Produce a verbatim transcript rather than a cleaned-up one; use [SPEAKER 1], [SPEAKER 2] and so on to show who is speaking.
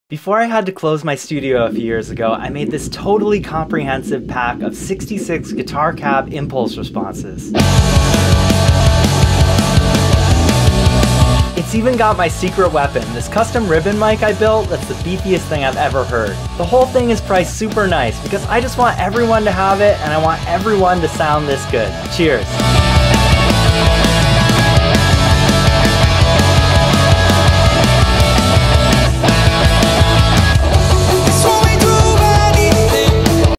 [SPEAKER 1] Before I had to close my studio a few years ago, I made this totally comprehensive pack of sixty-six guitar cab impulse responses. It's even got my secret weapon, this custom ribbon mic I built that's the beefiest thing I've ever heard. The whole thing is priced super nice because I just want everyone to have it and I want everyone to sound this good. Cheers!